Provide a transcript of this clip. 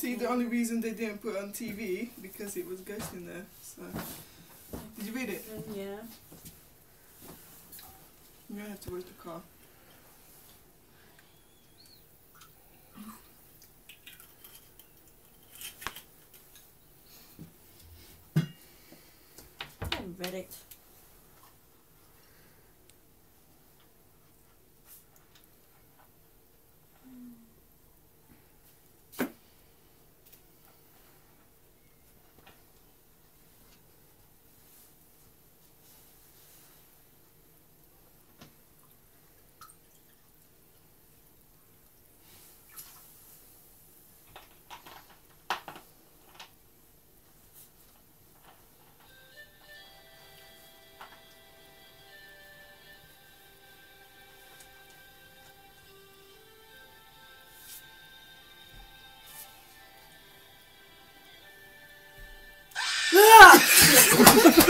actually the only reason they didn't put it on TV because it was ghost in there. So, did you read it? Yeah. You're gonna have to wash the car. I read it. Ah!